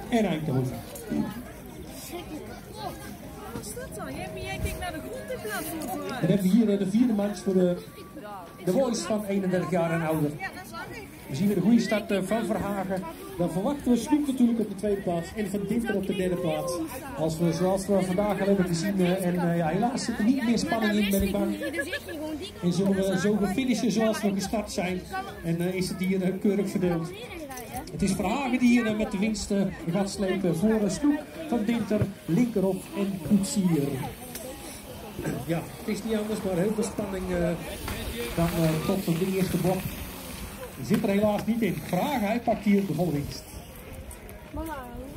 en Eindhoven. Wat is dat dan? Jij kijkt naar de grond in plaats van vooruit. Dan hebben we hier de vierde match voor de boys van 31 jaar en ouder. We zien weer een goede start van Verhagen. Dan verwachten we Snoek natuurlijk op de tweede plaats en Van Dinter op de derde plaats. Zoals we vandaag al hebben gezien. Helaas zit er niet meer spanning in, ben ik bang. En zullen we zo gaan finishen zoals we gestart zijn. En is het hier keurig verdeeld. Het is Verhagen die hier met de winst gaat slepen voor Snoek, Van Dinter, Linkerop en Koetsier. Ja, het is niet anders, maar heel veel spanning dan tot de eerste blok. Zit er helaas niet in. Verhagen, hij pakt hier de volle winst. Mama.